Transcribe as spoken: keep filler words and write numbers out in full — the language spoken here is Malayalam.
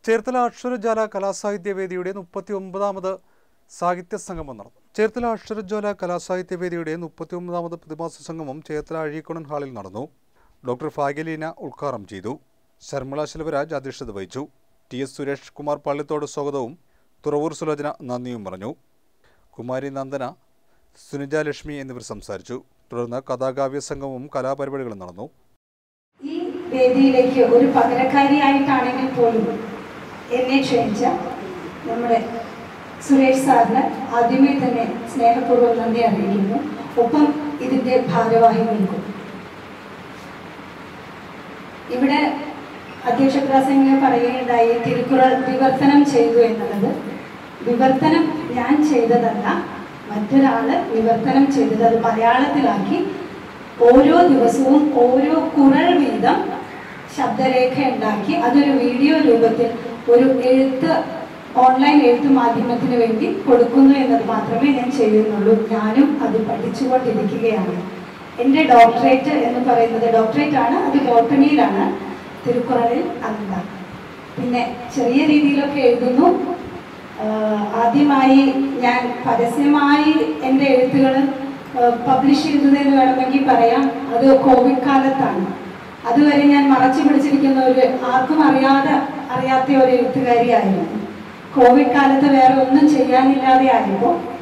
ചേർത്തല അക്ഷരജ്വാല കലാസാഹിത്യവേദിയുടെ മുപ്പത്തി ഒമ്പതാമത് സാഹിത്യ സംഗമം നടന്നു. ചേർത്തല അക്ഷരജ്വാല കലാസാഹിത്യവേദിയുടെ മുപ്പത്തി ഒമ്പതാമത് പ്രതിമാസ സംഗമം ചേർത്തല അഴീക്കോടൻ ഹാളിൽ നടന്നു. ഡോക്ടർ ഭാഗ്യലീന ഉദ്ഘാടനം ചെയ്തു. ശർമിള ശെൽവരാജ് അധ്യക്ഷത വഹിച്ചു. ടി എസ് സുരേഷ് കുമാർ പള്ളിത്തോട് സ്വാഗതവും തുറവൂർ സുലോചന നന്ദിയും പറഞ്ഞു. കുമാരി നന്ദന, സുനിജ ലക്ഷ്മി എന്നിവർ സംസാരിച്ചു. തുടർന്ന് കഥാകാവ്യ സംഗമവും കലാപരിപാടികളും നടന്നു. ഈ വേദിയിലേക്ക് ഒരു പകരക്കാരിയായിട്ടാണെങ്കിൽ പോലും എന്നെ ക്ഷണിച്ച നമ്മുടെ സുരേഷ് സാറിന് ആദ്യമേ തന്നെ സ്നേഹപൂർവ്വം നന്ദി അറിയിക്കുന്നു. ഒപ്പം ഇതിൻ്റെ ഭാരവാഹികൾക്കും. ഇവിടെ അധ്യക്ഷ പ്രസംഗം പറയുകയുണ്ടായി തിരുക്കുറൾ വിവർത്തനം ചെയ്തു എന്നുള്ളത്. വിവർത്തനം ഞാൻ ചെയ്തതല്ല, മറ്റൊരാൾ വിവർത്തനം ചെയ്തത്. അത് മലയാളത്തിലാക്കി ഓരോ ദിവസവും ഓരോ കുറൾ വീതം ശബ്ദരേഖ ഉണ്ടാക്കി അതൊരു വീഡിയോ രൂപത്തിൽ ഒരു എഴുത്ത് ഓൺലൈൻ എഴുത്ത് മാധ്യമത്തിന് വേണ്ടി കൊടുക്കുന്നു എന്നത് മാത്രമേ ഞാൻ ചെയ്യുന്നുള്ളൂ. ഞാനും അത് പഠിച്ചുകൊണ്ടിരിക്കുകയാണ്. എൻ്റെ ഡോക്ടറേറ്റ് എന്ന് പറയുന്നത് ഡോക്ടറേറ്റ് ആണ്, അത് ബോട്ടണിയിലാണ്, തിരുക്കുറളിൽ അല്ല. പിന്നെ ചെറിയ രീതിയിലൊക്കെ എഴുതുന്നു. ആദ്യമായി ഞാൻ പരസ്യമായി എൻ്റെ എഴുത്തുകൾ പബ്ലിഷ് ചെയ്തതെന്ന് വേണമെങ്കിൽ പറയാം, അത് കോവിഡ് കാലത്താണ്. അതുവരെ ഞാൻ മറച്ചു പിടിച്ചിരിക്കുന്ന ഒരു ആർക്കും അറിയാതെ അറിയാത്ത ഒരു എഴുത്തുകാരിയായിരുന്നു. കോവിഡ് കാലത്ത് വേറെ ഒന്നും ചെയ്യാനില്ലാതെ ആയപ്പോൾ